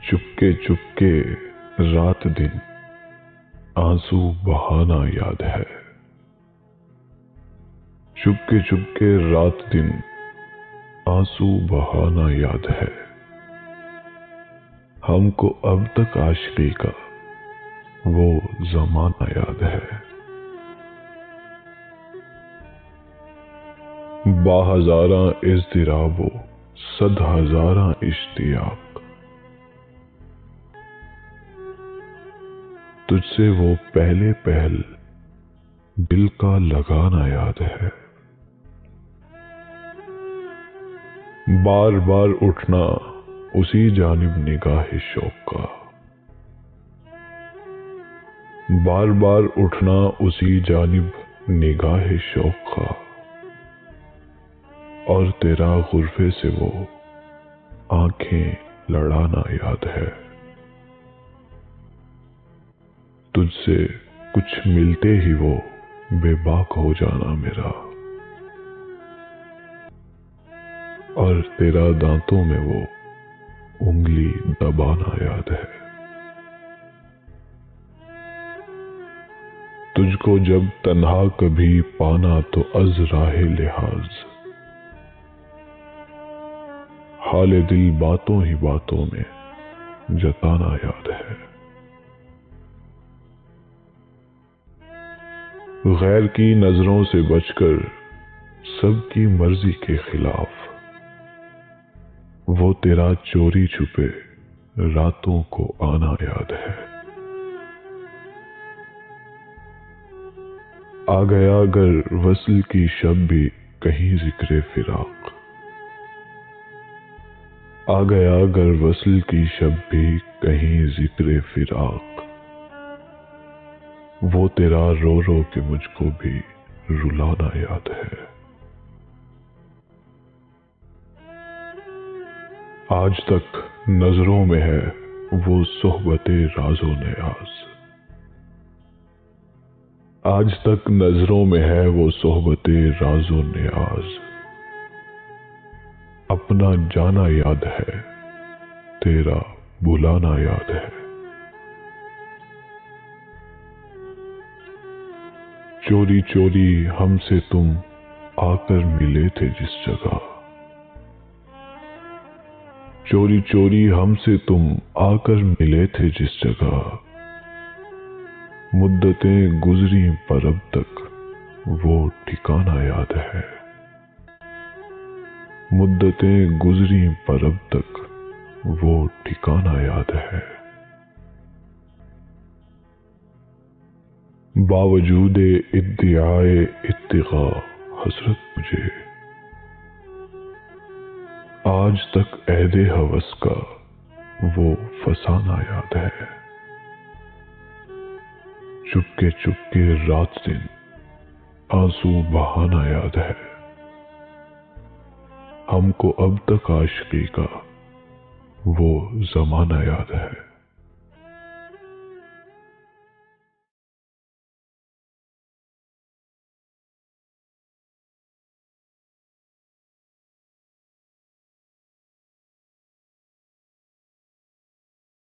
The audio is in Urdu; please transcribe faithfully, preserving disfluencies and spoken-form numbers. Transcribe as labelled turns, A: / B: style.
A: چپکے چپکے رات دن آنسو بہانا یاد ہے، چپکے چپکے رات دن آنسو بہانا یاد ہے، ہم کو اب تک عاشقی کا وہ زمانہ یاد ہے۔ با ہزاراں اضطراب و صد ہزاراں اشتیاق، تجھ سے وہ پہلے پہل دل کا لگانا یاد ہے، بار بار اٹھنا اسی جانب نگاہ شوق کا، بار بار اٹھنا اسی جانب نگاہ شوق کا، اور تیرا غرفے سے وہ آنکھیں لڑانا یاد ہے۔ تجھ سے کچھ ملتے ہی وہ بے باک ہو جانا میرا، اور تیرا دانتوں میں وہ انگلی دبانا یاد ہے۔ تجھ کو جب تنہا کبھی پانا تو از راہ لحاظ، حال دل باتوں ہی باتوں میں جتانا یاد ہے۔ غیر کی نظروں سے بچ کر سب کی مرضی کے خلاف، وہ تیرا چوری چھپے راتوں کو آنا یاد ہے۔ آ گیا گر وصل کی شب بھی کہیں ذکر فراق، آ گیا گر وصل کی شب بھی کہیں ذکر فراق، وہ تیرا رو رو کے مجھ کو بھی رلانا یاد ہے۔ آج تک نظروں میں ہے وہ صحبت راز و نیاز، آج تک نظروں میں ہے وہ صحبت راز و نیاز، اپنا جانا یاد ہے تیرا بلانا یاد ہے۔ چوری چوری ہم سے تم آ کر ملے تھے جس جگہ، چوری چوری ہم سے تم آ کر ملے تھے جس جگہ، مدتیں گزری پر اب تک وہ ٹھکانا یاد ہے، مدتیں گزری پر اب تک وہ ٹھکانا یاد ہے۔ باوجود ادعائے اتغاء حسرت مجھے، آج تک عہد ہوس کا وہ فسانہ یاد ہے، چپکے چپکے رات دن آنسو بہانا یاد ہے، ہم کو اب تک عاشقی کا وہ زمانہ یاد ہے۔